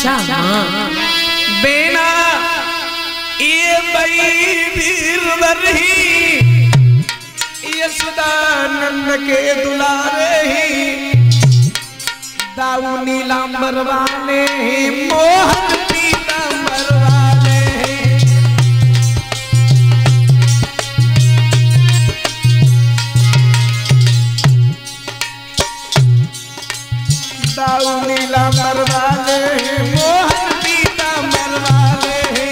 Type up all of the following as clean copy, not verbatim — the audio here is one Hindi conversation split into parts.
अच्छा बेना ये बई वीरवरही यशोदानंद के दुलारे ही दाऊ नीलांबर वाले मोहन पीतांबर वाले दाऊ नीलांबर वाले मोहन पीतांबर वाले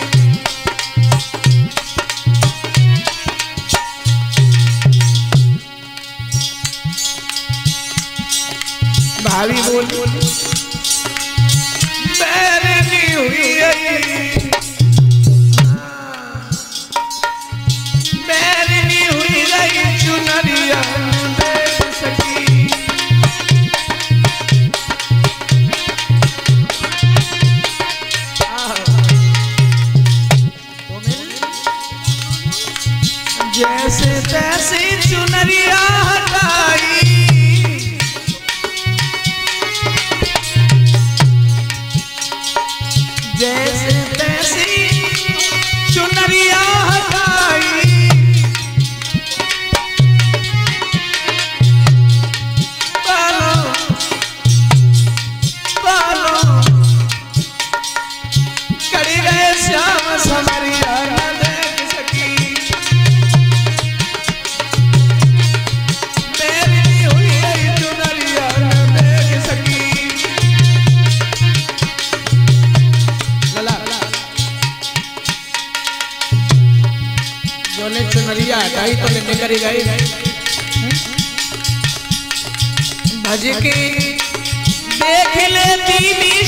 भारी बोल बैरनी हुई बैरनी हुई रही चुनरिया देख सकी जैसे तैसे चुनरिया हटाई जैसे तैसी चुनरिया हटाई बालो बालो कड़ी गए श्याम समरिया न देख सकी मेरी हुई चुनरिया न देख सकी जोने चुनरिया हटाई तो लेने करी गई भज के देख ले दीदी